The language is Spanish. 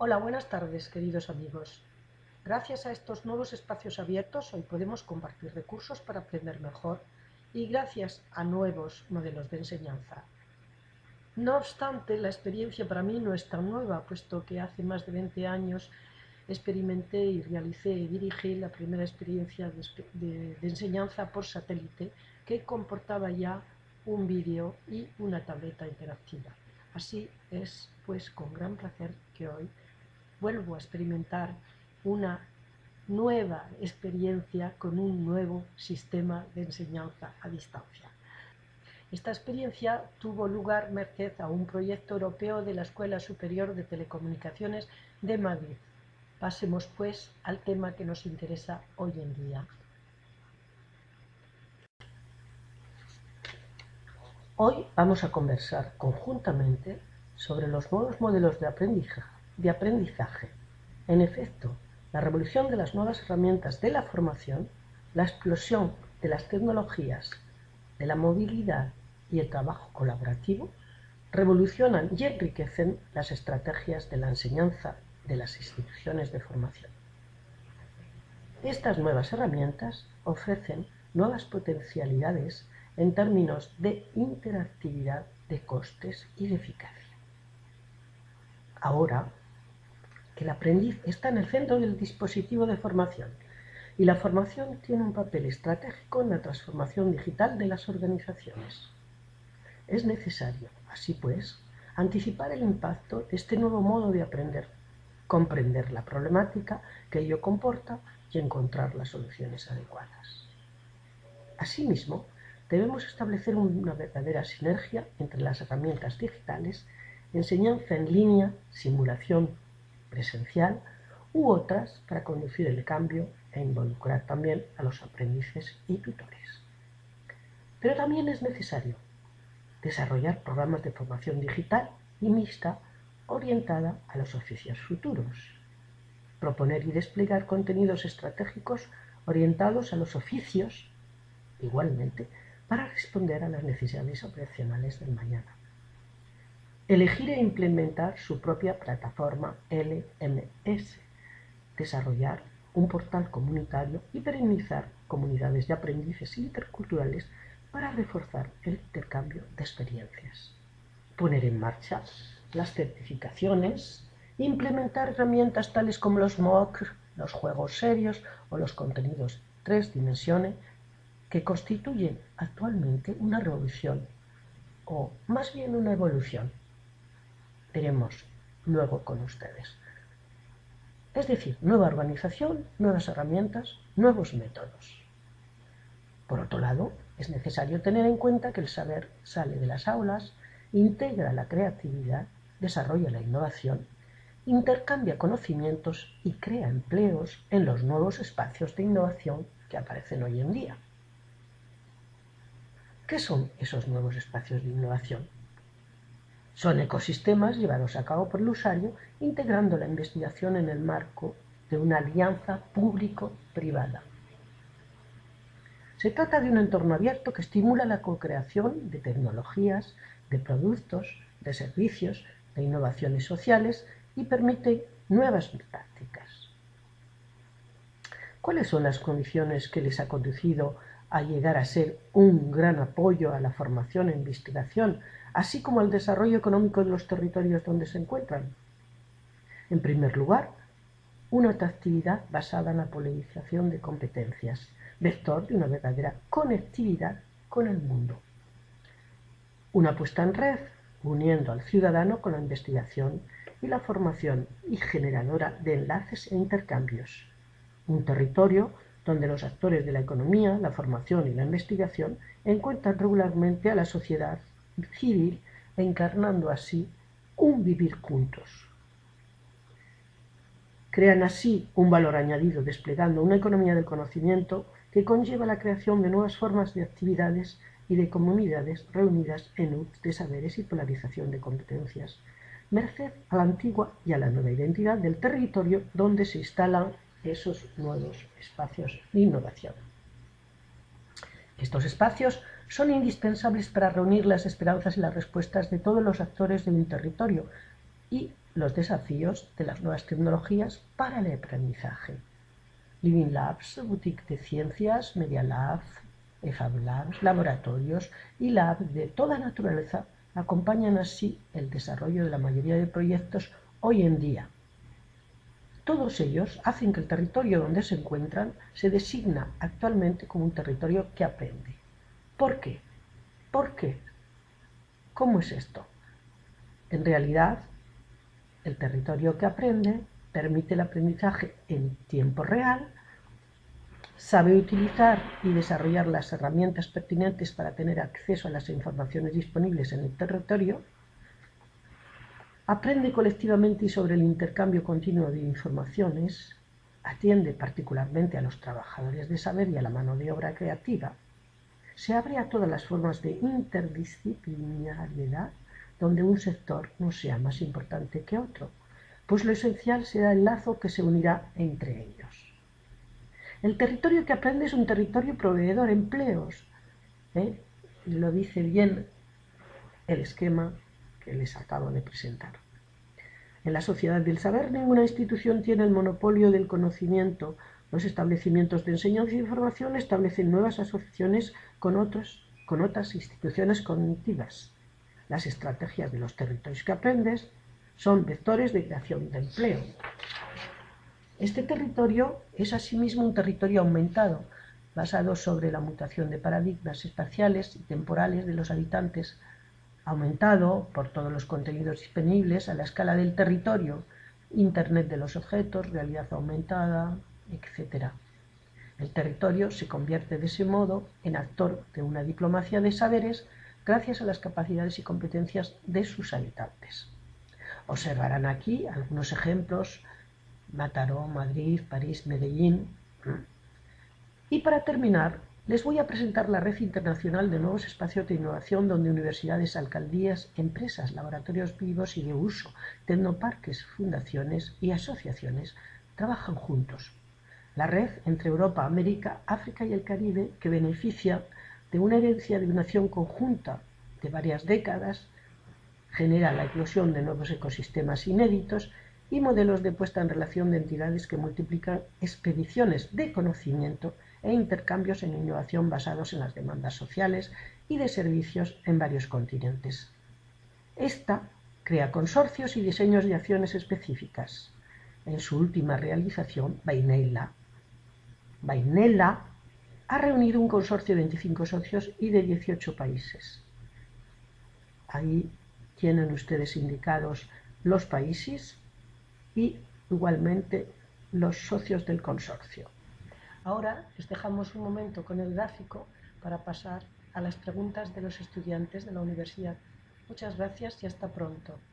Hola, buenas tardes, queridos amigos. Gracias a estos nuevos espacios abiertos, hoy podemos compartir recursos para aprender mejor y gracias a nuevos modelos de enseñanza. No obstante, la experiencia para mí no es tan nueva, puesto que hace más de 20 años experimenté y realicé y dirigí la primera experiencia de enseñanza por satélite que comportaba ya un vídeo y una tableta interactiva. Así es, pues, con gran placer que hoy vuelvo a experimentar una nueva experiencia con un nuevo sistema de enseñanza a distancia. Esta experiencia tuvo lugar merced a un proyecto europeo de la Escuela Superior de Telecomunicaciones de Madrid. Pasemos, pues, al tema que nos interesa hoy en día. Hoy vamos a conversar conjuntamente sobre los nuevos modelos de aprendizaje. En efecto, la revolución de las nuevas herramientas de la formación, la explosión de las tecnologías, de la movilidad y el trabajo colaborativo revolucionan y enriquecen las estrategias de la enseñanza de las instituciones de formación. Estas nuevas herramientas ofrecen nuevas potencialidades en términos de interactividad, de costes y de eficacia. Ahora que el aprendiz está en el centro del dispositivo de formación y la formación tiene un papel estratégico en la transformación digital de las organizaciones. Es necesario, así pues, anticipar el impacto de este nuevo modo de aprender, comprender la problemática que ello comporta y encontrar las soluciones adecuadas. Asimismo, debemos establecer una verdadera sinergia entre las herramientas digitales, enseñanza en línea, simulación presencial u otras para conducir el cambio e involucrar también a los aprendices y tutores. Pero también es necesario desarrollar programas de formación digital y mixta orientada a los oficios futuros. Proponer y desplegar contenidos estratégicos orientados a los oficios, igualmente, para responder a las necesidades operacionales del mañana. Elegir e implementar su propia plataforma LMS. Desarrollar un portal comunitario y perennizar comunidades de aprendices interculturales para reforzar el intercambio de experiencias. Poner en marcha las certificaciones, implementar herramientas tales como los MOOC, los juegos serios o los contenidos 3 dimensiones que constituyen actualmente una revolución o más bien una evolución. Veremos luego con ustedes. Es decir, nueva organización, nuevas herramientas, nuevos métodos. Por otro lado, es necesario tener en cuenta que el saber sale de las aulas, integra la creatividad, desarrolla la innovación, intercambia conocimientos y crea empleos en los nuevos espacios de innovación que aparecen hoy en día. ¿Qué son esos nuevos espacios de innovación? Son ecosistemas llevados a cabo por el usuario integrando la investigación en el marco de una alianza público-privada. Se trata de un entorno abierto que estimula la co-creación de tecnologías, de productos, de servicios, de innovaciones sociales y permite nuevas prácticas. ¿Cuáles son las condiciones que les ha conducido a llegar a ser un gran apoyo a la formación e investigación, así como al desarrollo económico de los territorios donde se encuentran? En primer lugar, una atractividad basada en la polarización de competencias, vector de una verdadera conectividad con el mundo. Una puesta en red, uniendo al ciudadano con la investigación y la formación y generadora de enlaces e intercambios. Un territorio donde los actores de la economía, la formación y la investigación encuentran regularmente a la sociedad civil, encarnando así un vivir juntos. Crean así un valor añadido desplegando una economía del conocimiento que conlleva la creación de nuevas formas de actividades y de comunidades reunidas en nubes de saberes y polarización de competencias, merced a la antigua y a la nueva identidad del territorio donde se instalan esos nuevos espacios de innovación. Estos espacios son indispensables para reunir las esperanzas y las respuestas de todos los actores de un territorio y los desafíos de las nuevas tecnologías para el aprendizaje. Living Labs, Boutique de Ciencias, Media Lab, EFAB Labs, laboratorios y labs de toda naturaleza acompañan así el desarrollo de la mayoría de proyectos hoy en día. Todos ellos hacen que el territorio donde se encuentran se designa actualmente como un territorio que aprende. ¿Por qué? ¿Por qué? ¿Cómo es esto? En realidad, el territorio que aprende permite el aprendizaje en tiempo real, sabe utilizar y desarrollar las herramientas pertinentes para tener acceso a las informaciones disponibles en el territorio, aprende colectivamente y sobre el intercambio continuo de informaciones, atiende particularmente a los trabajadores de saber y a la mano de obra creativa, se abre a todas las formas de interdisciplinariedad donde un sector no sea más importante que otro, pues lo esencial será el lazo que se unirá entre ellos. El territorio que aprende es un territorio proveedor de empleos, y lo dice bien el esquema que les acabo de presentar. En la sociedad del saber, ninguna institución tiene el monopolio del conocimiento. Los establecimientos de enseñanza y formación establecen nuevas asociaciones con otras instituciones cognitivas. Las estrategias de los territorios que aprendes son vectores de creación de empleo. Este territorio es asimismo un territorio aumentado, basado sobre la mutación de paradigmas espaciales y temporales de los habitantes, aumentado por todos los contenidos disponibles a la escala del territorio, Internet de los objetos, realidad aumentada, etc. El territorio se convierte de ese modo en actor de una diplomacia de saberes gracias a las capacidades y competencias de sus habitantes. Observarán aquí algunos ejemplos: Mataró, Madrid, París, Medellín. Y para terminar, les voy a presentar la Red Internacional de Nuevos Espacios de Innovación, donde universidades, alcaldías, empresas, laboratorios vivos y de uso, tecnoparques, fundaciones y asociaciones trabajan juntos. La red entre Europa, América, África y el Caribe, que beneficia de una herencia de una acción conjunta de varias décadas, genera la eclosión de nuevos ecosistemas inéditos y modelos de puesta en relación de entidades que multiplican expediciones de conocimiento e intercambios en innovación basados en las demandas sociales y de servicios en varios continentes. Esta crea consorcios y diseños de acciones específicas. En su última realización, Vainella ha reunido un consorcio de 25 socios y de 18 países. Ahí tienen ustedes indicados los países y igualmente los socios del consorcio. Ahora les dejamos un momento con el gráfico para pasar a las preguntas de los estudiantes de la universidad. Muchas gracias y hasta pronto.